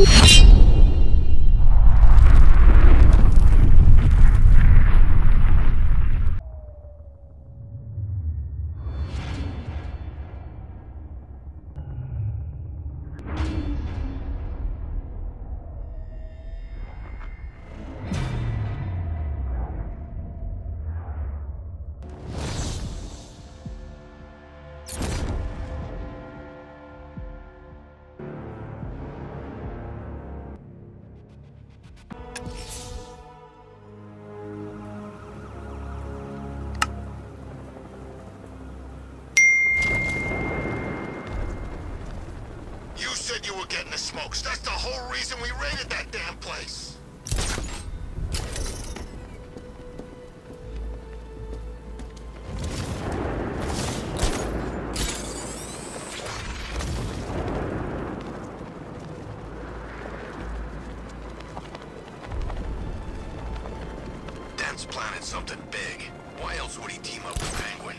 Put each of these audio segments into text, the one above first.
You were getting the smokes. That's the whole reason we raided that damn place. Dent's planning something big. Why else would he team up with Penguin?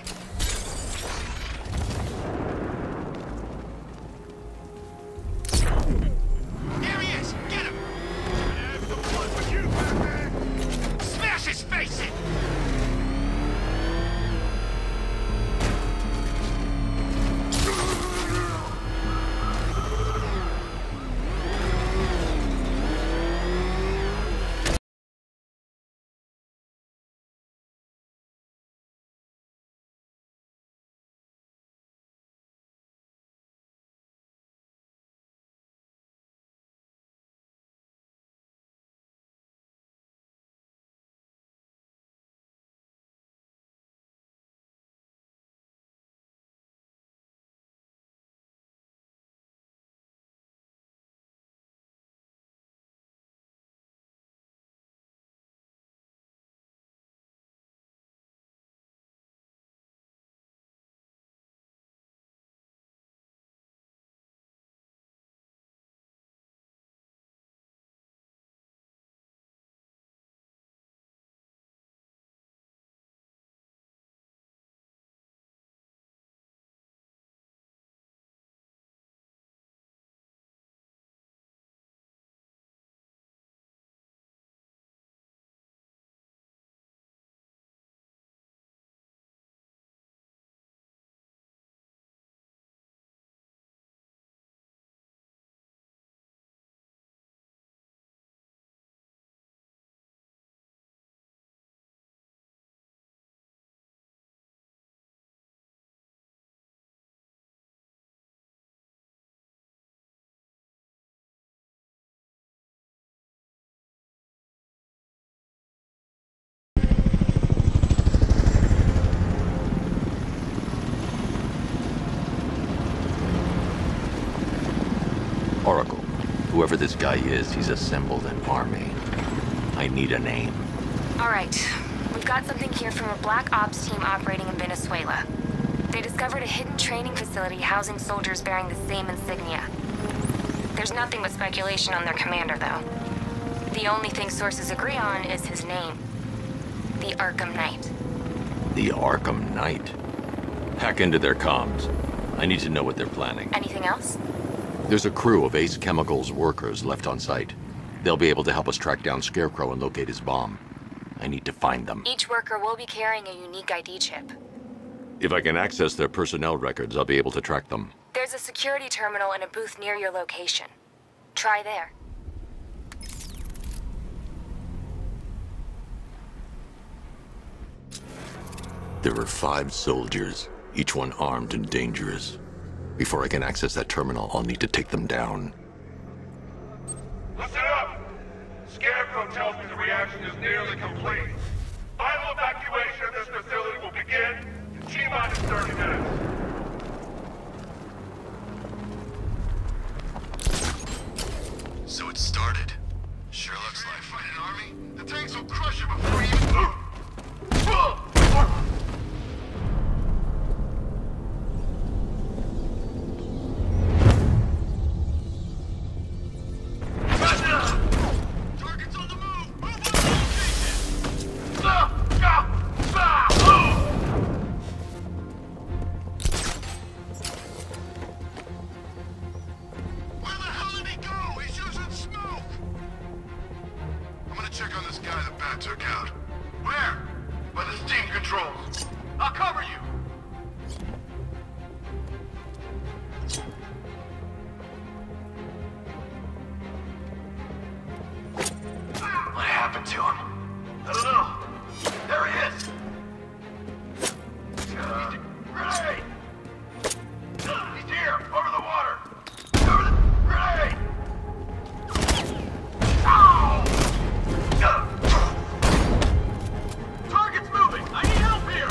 Oracle, whoever this guy is, he's assembled an army. I need a name. All right. We've got something here from a black ops team operating in Venezuela. They discovered a hidden training facility housing soldiers bearing the same insignia. There's nothing but speculation on their commander, though. The only thing sources agree on is his name. The Arkham Knight. The Arkham Knight? Hack into their comms. I need to know what they're planning. Anything else? There's a crew of Ace Chemicals workers left on site. They'll be able to help us track down Scarecrow and locate his bomb. I need to find them. Each worker will be carrying a unique ID chip. If I can access their personnel records, I'll be able to track them. There's a security terminal and a booth near your location. Try there. There are 5 soldiers, each one armed and dangerous. Before I can access that terminal, I'll need to take them down. Listen up! Scarecrow tells me the reaction is nearly complete. Final evacuation of this facility will begin in T-minus 30 minutes. So it started. Sure looks like fight an army. The tanks will crush it before you even... Targets on the move! Move on the Where the hell did he go? He's using control. I'll cover you. What happened to him? I don't know. There he is. Grenade! He's here, over the water. Over the grenade! Ow! Target's moving. I need help here.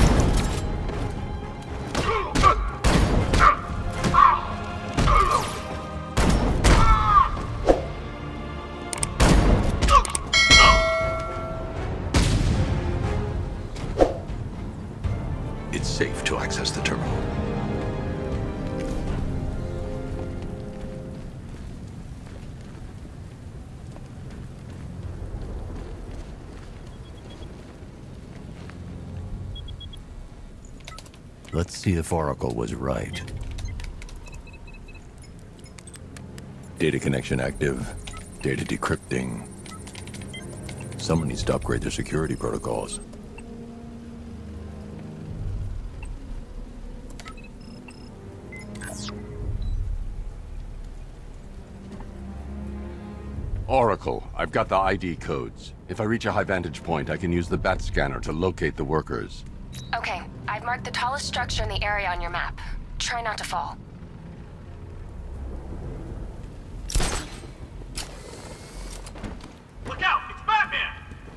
It's safe to access the terminal. Let's see if Oracle was right. Data connection active. Data decrypting. Someone needs to upgrade their security protocols. Oracle, I've got the ID codes. If I reach a high vantage point, I can use the bat scanner to locate the workers. Okay, I've marked the tallest structure in the area on your map. Try not to fall. Look out! It's Batman!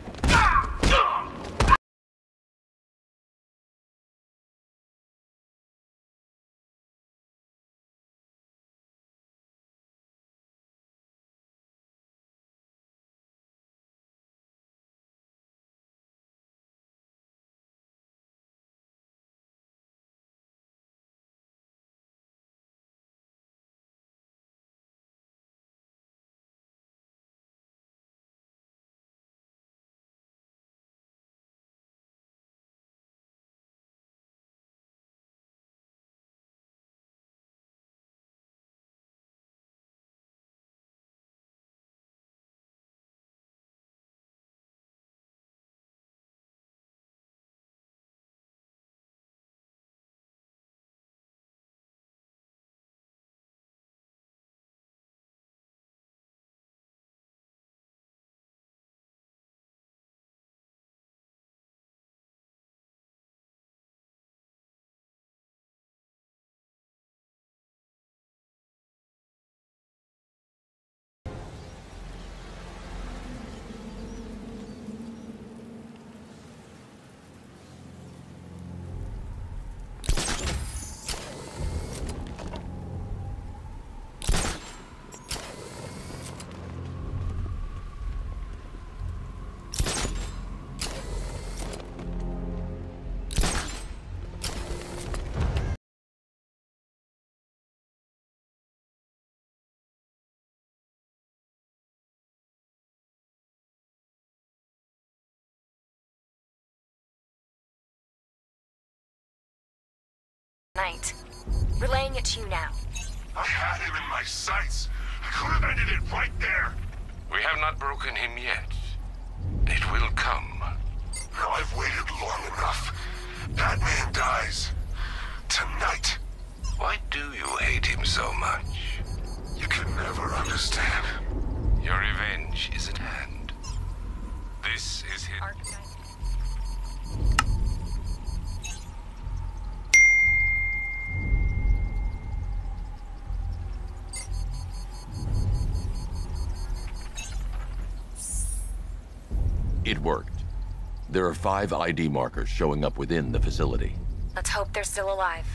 Knight. Relaying it to you now. I had him in my sights. I could have ended it right there. We have not broken him yet. It will come. Now I've waited long enough. Batman dies. Tonight. Why do you hate him so much? You can never understand. Your revenge is at hand. This is his... Arkham Knight. It worked. There are 5 ID markers showing up within the facility. Let's hope they're still alive.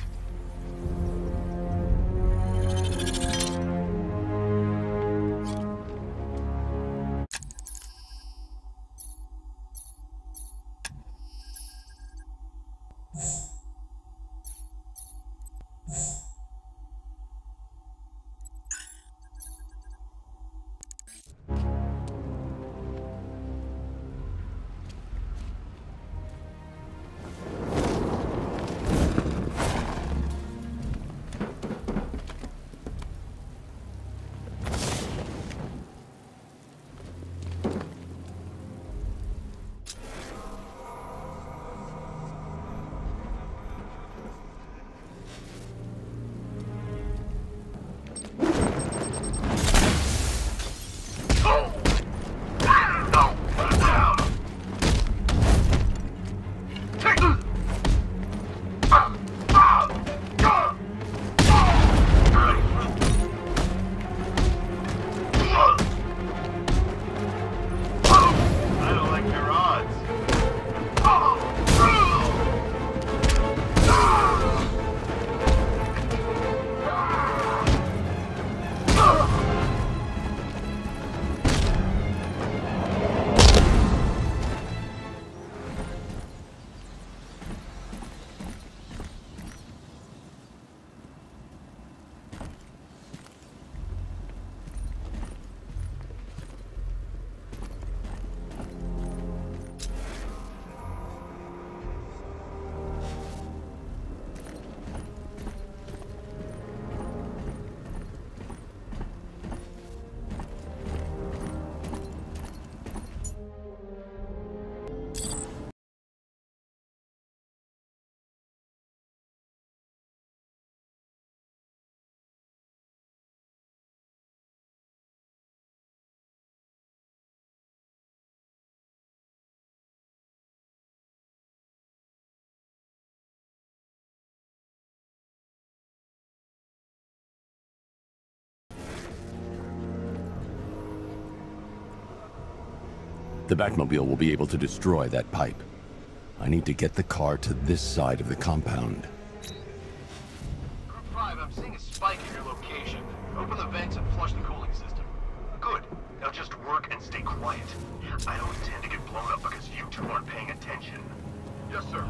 The Batmobile will be able to destroy that pipe. I need to get the car to this side of the compound. Group 5, I'm seeing a spike in your location. Open the vents and flush the cooling system. Good. Now just work and stay quiet. I don't intend to get blown up because you two aren't paying attention. Yes, sir.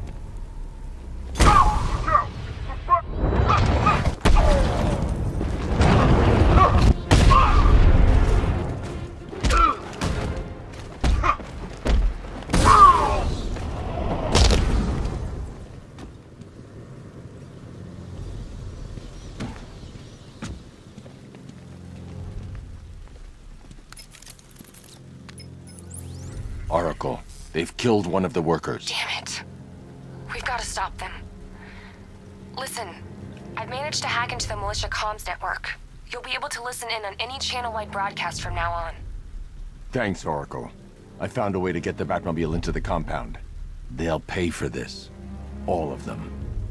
Oracle, they've killed one of the workers. Damn it. We've got to stop them. Listen, I've managed to hack into the militia comms network. You'll be able to listen in on any channel-wide broadcast from now on. Thanks, Oracle. I found a way to get the Batmobile into the compound. They'll pay for this. All of them.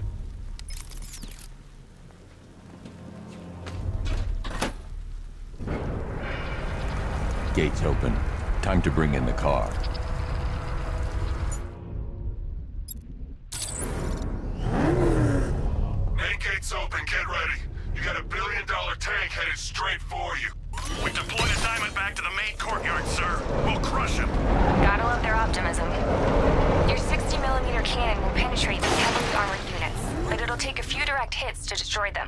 Gates open. Time to bring in the car. Main gate's open, get ready. You got $1 billion tank headed straight for you. We deployed a Diamondback to the main courtyard, sir. We'll crush him. Gotta love their optimism. Your 60mm cannon will penetrate these heavily armored units, but it'll take a few direct hits to destroy them.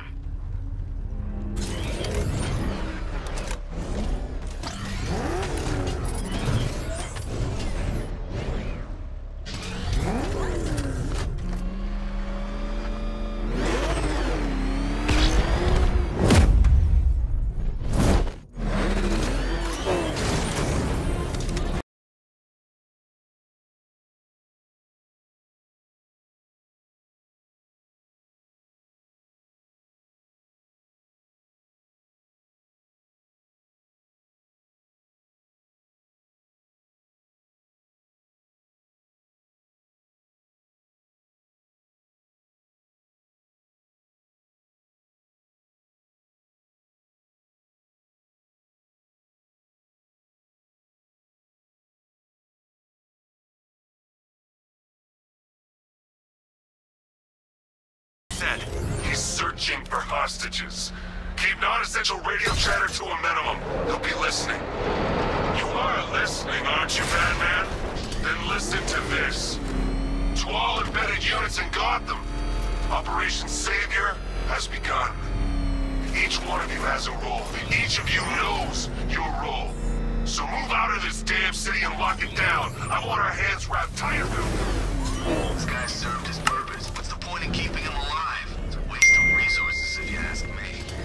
He's searching for hostages. Keep non-essential radio chatter to a minimum. He'll be listening. You are listening, aren't you, Batman? Then listen to this. To all embedded units in Gotham, Operation Savior has begun. Each one of you has a role, and each of you knows your role. So move out of this damn city and lock it down. I want our hands wrapped tight around it. This guy served his purpose. What's the point in keeping him alive? It's a waste of resources if you ask me.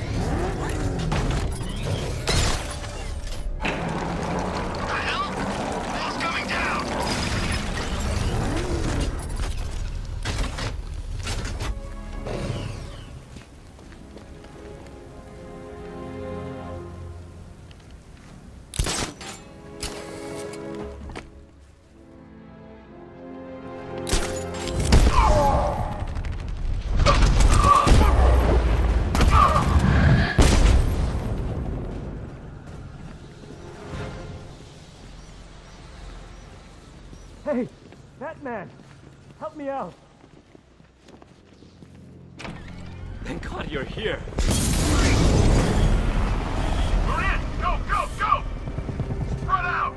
The hell? Wall's coming down! Hey, Batman! Help me out! Thank God you're here! We're in! Go, go, go! Spread out!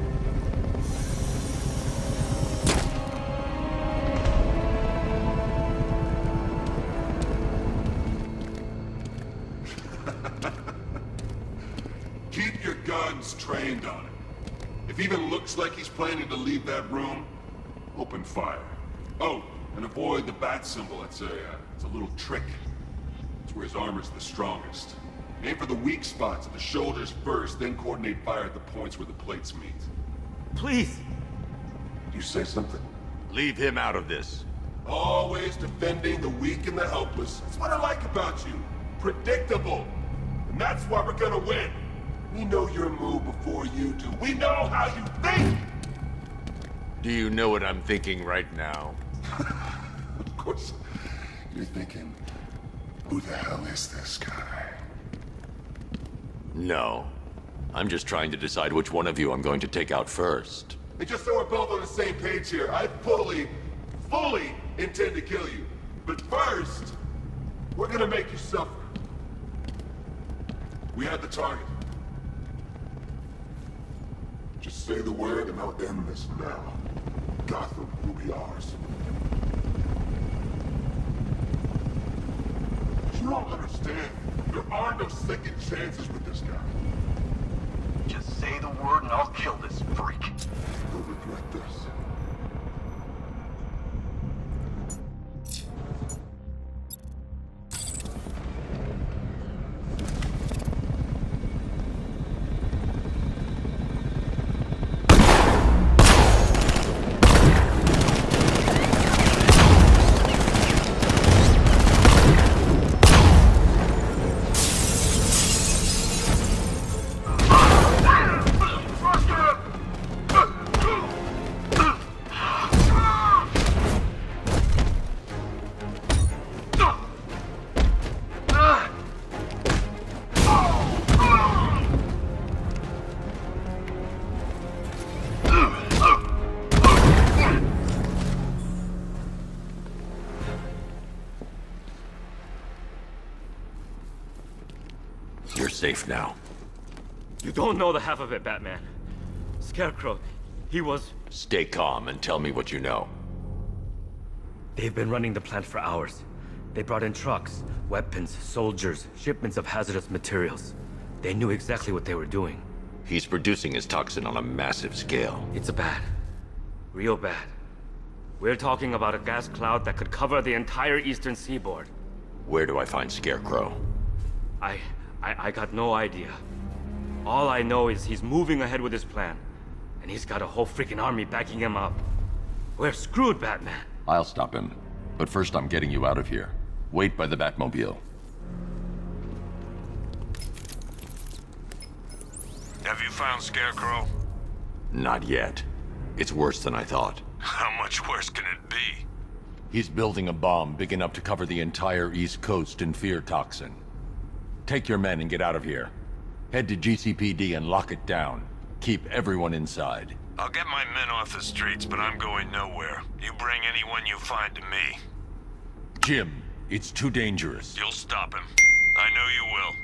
Keep your guns trained on it. If he even looks like he's planning to leave that room, open fire. Oh, and avoid the bat symbol. It's a little trick. It's where his armor's the strongest. Aim for the weak spots at the shoulders first, then coordinate fire at the points where the plates meet. Please! You say something? Leave him out of this. Always defending the weak and the helpless. That's what I like about you. Predictable. And that's why we're gonna win. We know your move before you do. We know how you think! Do you know what I'm thinking right now? Of course, you're thinking, who the hell is this guy? No. I'm just trying to decide which one of you I'm going to take out first. And just so we're both on the same page here, I fully intend to kill you. But first, we're gonna make you suffer. We have the target. Just say the word and I'll end this now. Gotham will be ours. You don't understand. There are no second chances with this guy. Just say the word and I'll kill this freak. You'll regret this. You're safe now. You don't know the half of it, Batman. Scarecrow, he was... Stay calm and tell me what you know. They've been running the plant for hours. They brought in trucks, weapons, soldiers, shipments of hazardous materials. They knew exactly what they were doing. He's producing his toxin on a massive scale. It's bad. Real bad. We're talking about a gas cloud that could cover the entire eastern seaboard. Where do I find Scarecrow? I got no idea. All I know is he's moving ahead with his plan. And he's got a whole freaking army backing him up. We're screwed, Batman. I'll stop him. But first I'm getting you out of here. Wait by the Batmobile. Have you found Scarecrow? Not yet. It's worse than I thought. How much worse can it be? He's building a bomb big enough to cover the entire East Coast in fear toxin. Take your men and get out of here. Head to GCPD and lock it down. Keep everyone inside. I'll get my men off the streets, but I'm going nowhere. You bring anyone you find to me. Jim, it's too dangerous. You'll stop him. I know you will.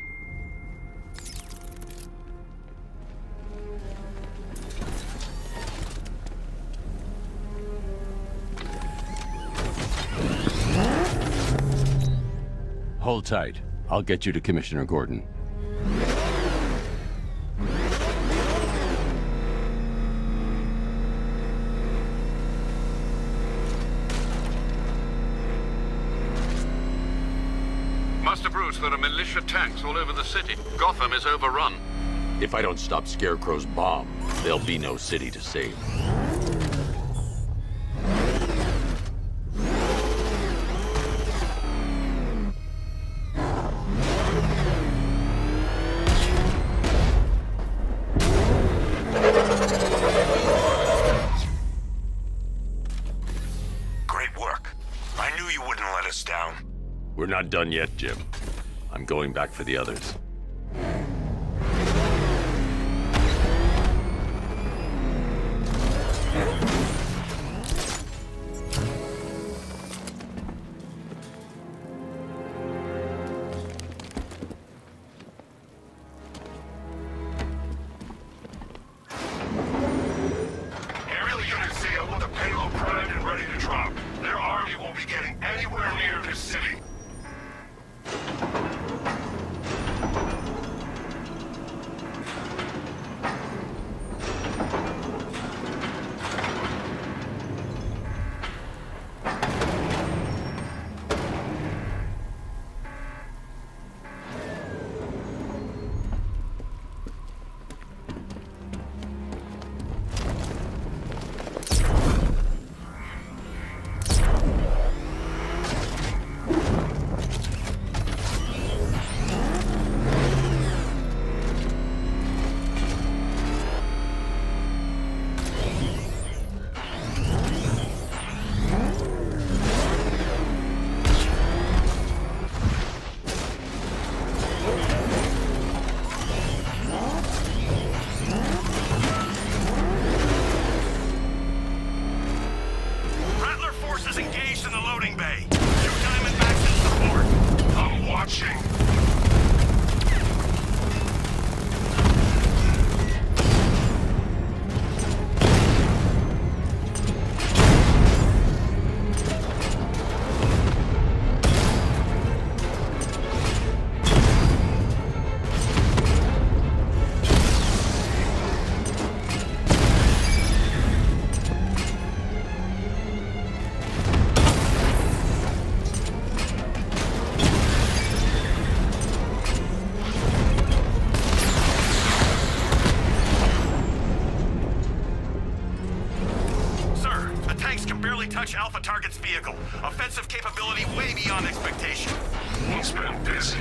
Hold tight. I'll get you to Commissioner Gordon. Master Bruce, there are militia tanks all over the city. Gotham is overrun. If I don't stop Scarecrow's bomb, there'll be no city to save. We're not done yet, Jim. I'm going back for the others. Aerial units here with the payload primed and ready to drop. Their army won't be getting anywhere near this city. approach Alpha Target's vehicle. Offensive capability way beyond expectation. He's been busy.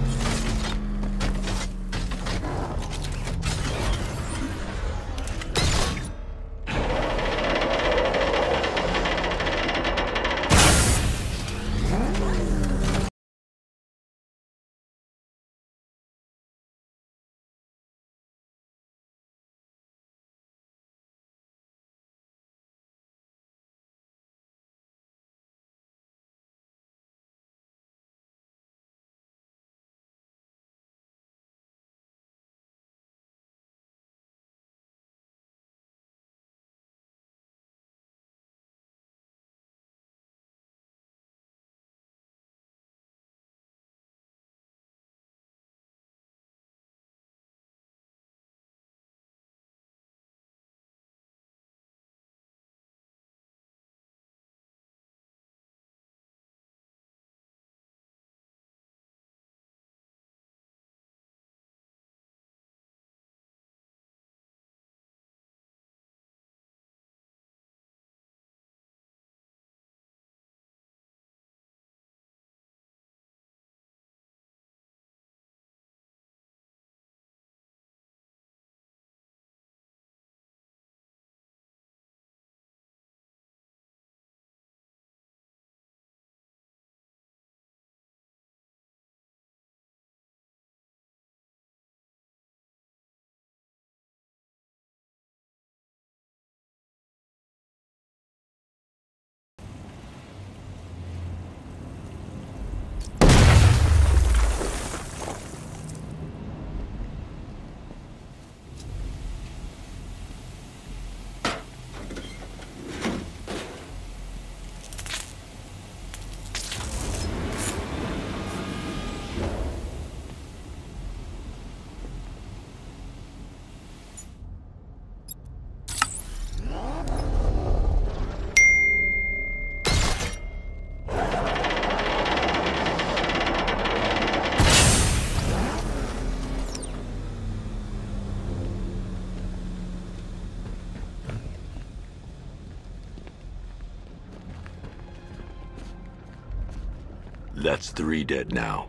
That's 3 dead now.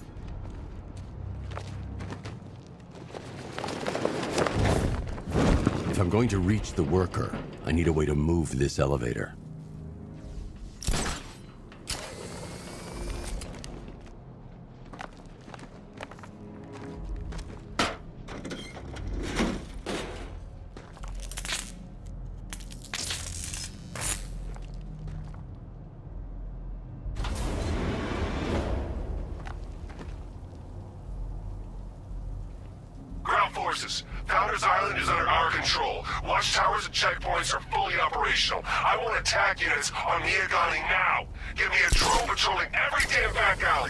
If I'm going to reach the worker, I need a way to move this elevator. Founders Island is under our control. Watchtowers and checkpoints are fully operational. I want attack units on Izayin now. Give me a drone patrolling every damn back alley.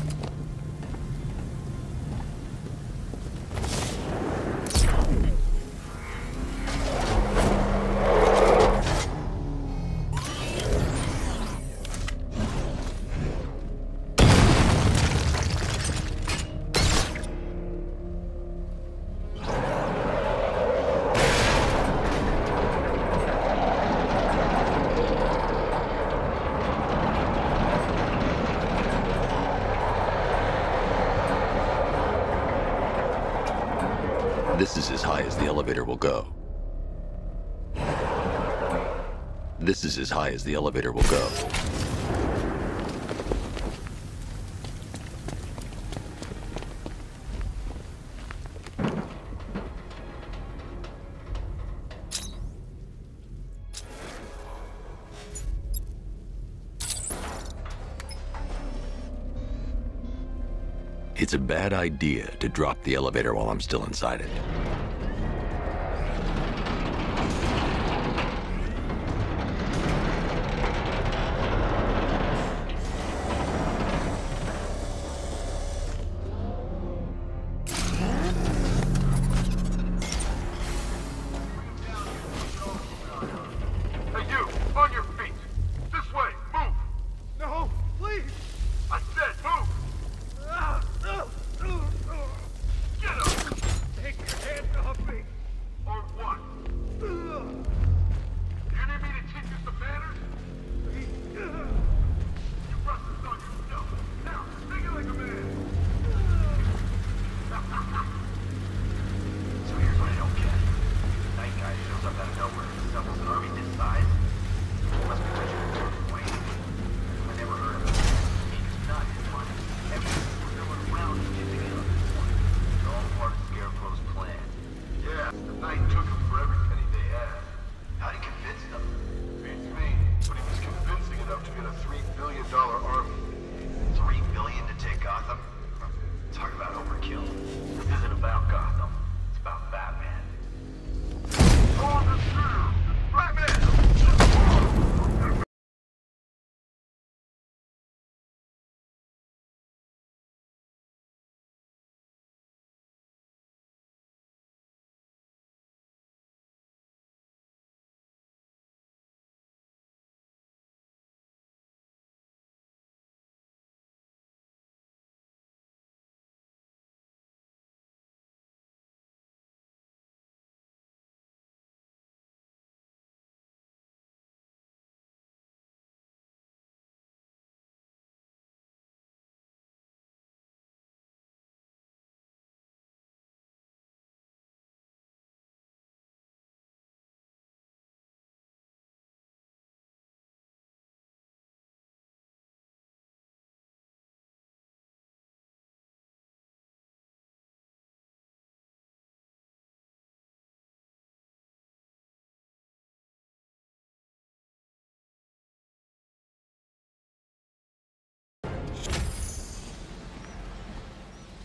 This is as high as the elevator will go. This is as high as the elevator will go. It's a bad idea to drop the elevator while I'm still inside it. Hey, you! On your feet! This way! Move! No, please! I said move! Get up! Take your hands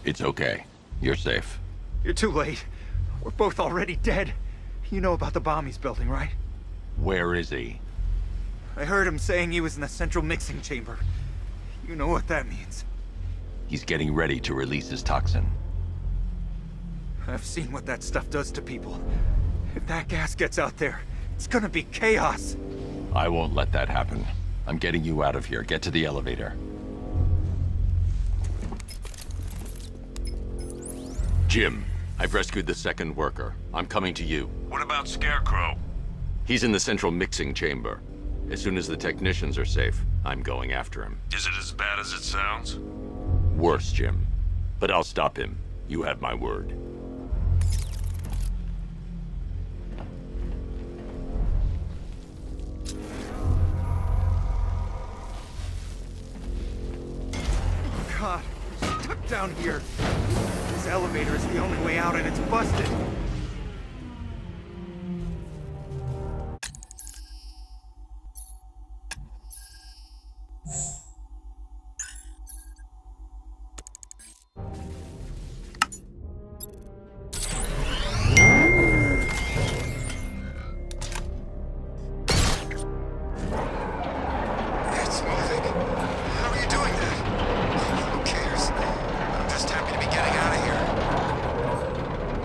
It's okay. You're safe. You're too late. We're both already dead. You know about the bomb he's building, right? Where is he? I heard him saying he was in the central mixing chamber. You know what that means. He's getting ready to release his toxin. I've seen what that stuff does to people. If that gas gets out there, it's gonna be chaos. I won't let that happen. I'm getting you out of here. Get to the elevator. Jim, I've rescued the second worker. I'm coming to you. What about Scarecrow? He's in the central mixing chamber. As soon as the technicians are safe, I'm going after him. Is it as bad as it sounds? Worse, Jim. But I'll stop him. You have my word. God, we're stuck down here. This elevator is the only way out and it's busted. It's moving. How are you doing that? Who cares? I'm just happy to be getting out of here.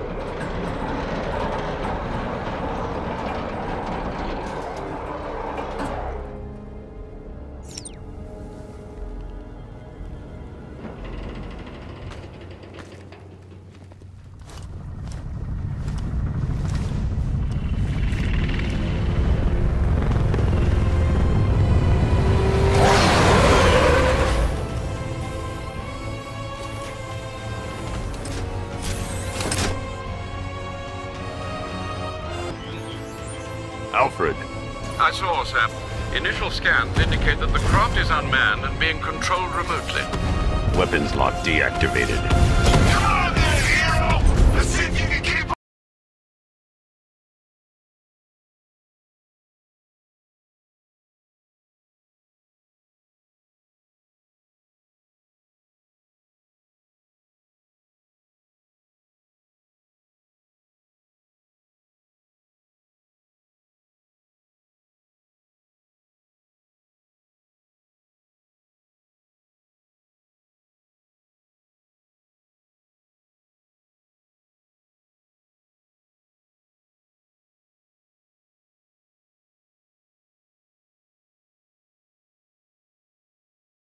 Alfred, I saw, sir. Initial scans indicate that the craft is unmanned and being controlled remotely. weapons lock deactivated. Come on then, hero! Let's see if you can keep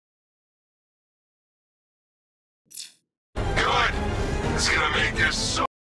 good. It's gonna make this so